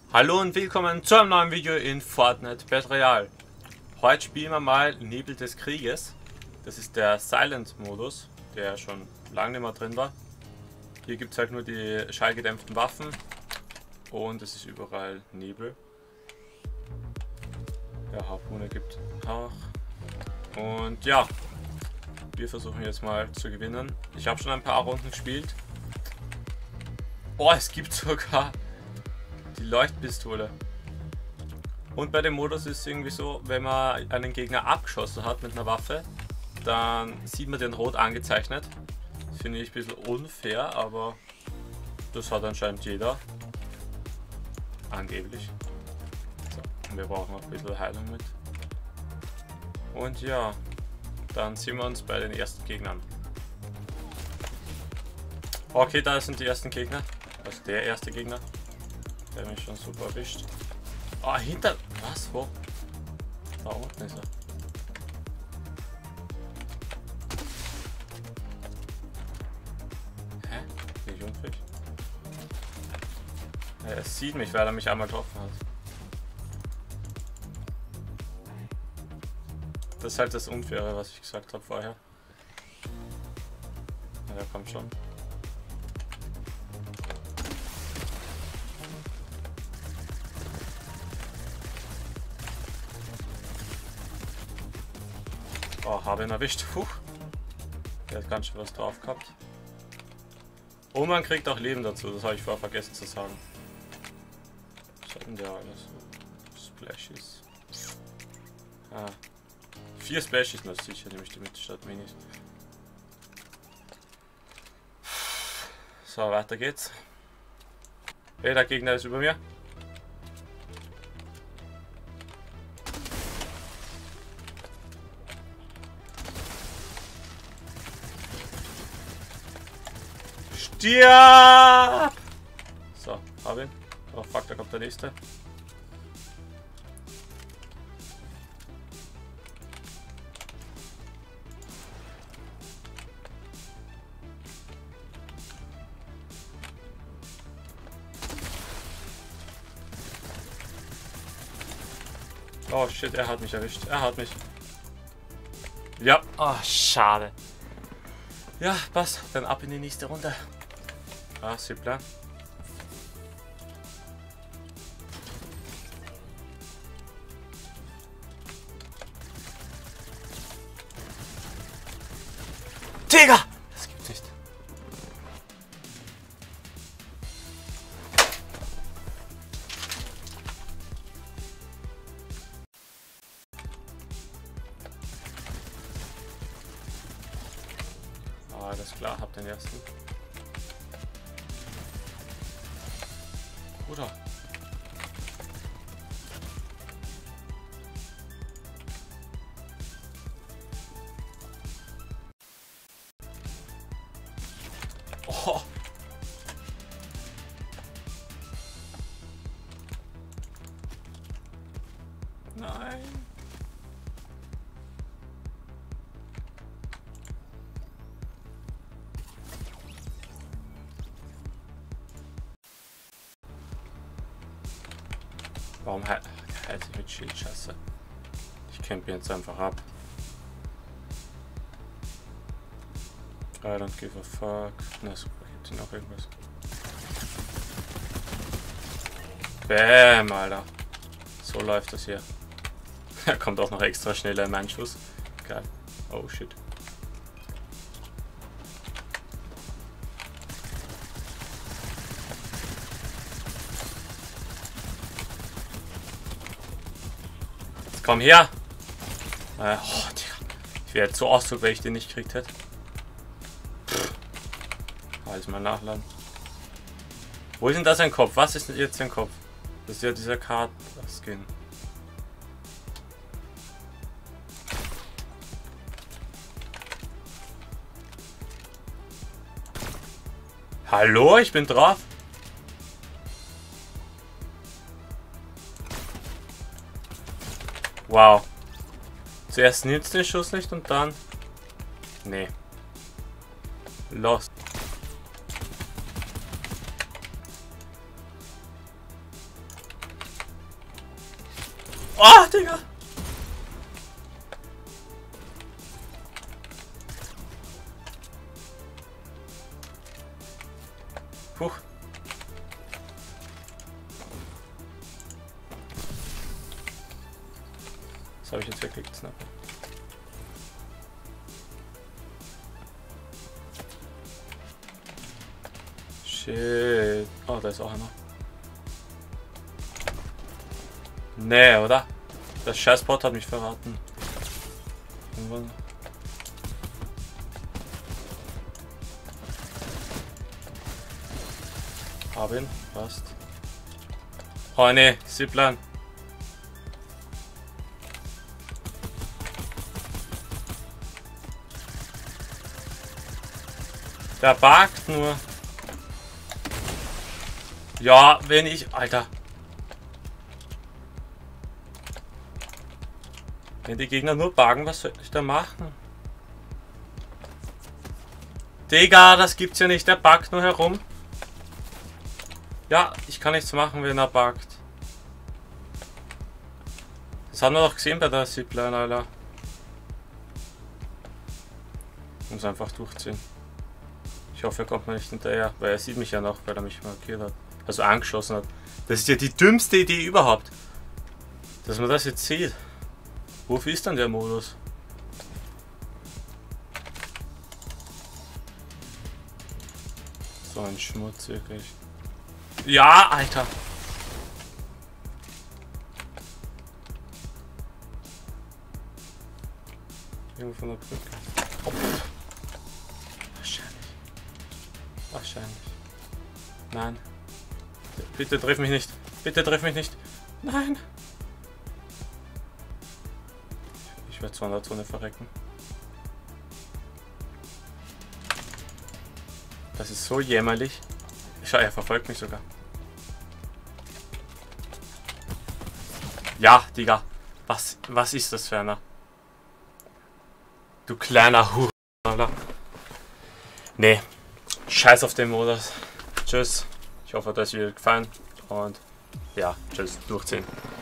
Hallo und willkommen zu einem neuen Video in Fortnite Battle Royale. Heute spielen wir mal Nebel des Krieges. Das ist der Silent-Modus, der schon lange nicht mehr drin war. Hier gibt es halt nur die schallgedämpften Waffen und es ist überall Nebel. Ja, Harpune gibt auch. Und ja, wir versuchen jetzt mal zu gewinnen. Ich habe schon ein paar Runden gespielt. Oh, es gibt sogar die Leuchtpistole. Und bei dem Modus ist es irgendwie so, wenn man einen Gegner abgeschossen hat mit einer Waffe, dann sieht man den rot angezeichnet. Das finde ich ein bisschen unfair, aber das hat anscheinend jeder. Angeblich. So, und wir brauchen auch ein bisschen Heilung mit. Und ja, dann sehen wir uns bei den ersten Gegnern. Okay, da sind die ersten Gegner. Also der erste Gegner. Der hat mich schon super erwischt. Ah, hinter... Was? Wo? Da unten ist er. Hä? Bin ich unfähig? Ja, er sieht mich, weil er mich einmal getroffen hat. Das ist halt das Unfaire, was ich gesagt habe vorher. Ja, der kommt schon. Oh, habe ihn erwischt. Puh. Der hat ganz schön was drauf gehabt. Und man kriegt auch Leben dazu, das habe ich vorher vergessen zu sagen. Was hat denn der alles? Splashes. Ah. 4 Splashes, na sicher, nehme ich die mit statt Minis. So, weiter geht's. Hey, der Gegner ist über mir. Stirb! So, hab ihn. Oh fuck, da kommt der nächste. Oh shit, er hat mich erwischt. Er hat mich. Ja, oh, schade. Ja, passt. Dann ab in die nächste Runde. Ah, super. Digga! Das gibt's nicht. Ah, alles klar, hab den ersten. Oder? Oh. Nein. Warum halte ich mit Schild? Scheiße. Ich campe jetzt einfach ab. I don't give a fuck. Na super, gibt hier noch irgendwas. Bäm, Alter. So läuft das hier. Er kommt auch noch extra schneller in meinen Schuss. Geil. Oh shit. Komm her! Oh, Digga. Ich wäre jetzt so ausdruck, wenn ich den nicht gekriegt hätte. Alles mal nachladen. Wo ist denn das ein Kopf? Was ist denn jetzt ein Kopf? Das ist ja dieser Card-Skin. Hallo, ich bin drauf. Wow. Zuerst nimmst du den Schuss nicht und dann... Nee. Lost. Oh, Digga! Huch. Das habe ich jetzt weggeklickt, Snapper. Shit. Oh, da ist auch einer. Nee, oder? Das Scheißbot hat mich verraten. Irgendwann. Hab ihn, passt. Oh ne, Zipline. Der buggt nur. Ja, wenn ich... Alter. Wenn die Gegner nur buggen, was soll ich da machen? Digga, das gibt's ja nicht. Der buggt nur herum. Ja, ich kann nichts machen, wenn er buggt. Das haben wir doch gesehen bei der Zipline, Alter. Muss einfach durchziehen. Ich hoffe, er kommt mir nicht hinterher, weil er sieht mich ja noch, weil er mich markiert hat. Also angeschossen hat. Das ist ja die dümmste Idee überhaupt. Dass man das jetzt sieht. Wofür ist dann der Modus? So ein Schmutz, wirklich. Ja, Alter! Irgendwo von der Brücke. Oh. Wahrscheinlich. Wahrscheinlich. Nein. Bitte triff mich nicht. Bitte triff mich nicht. Nein. Ich werde zwar in der Zone verrecken. Das ist so jämmerlich. Schau, er verfolgt mich sogar. Ja, Digga. Was ist das für einer? Du kleiner Hu... Nee. Scheiß auf den Modus. Tschüss. Ich hoffe, euch hat das Video gefallen. Und ja, tschüss. Durchziehen.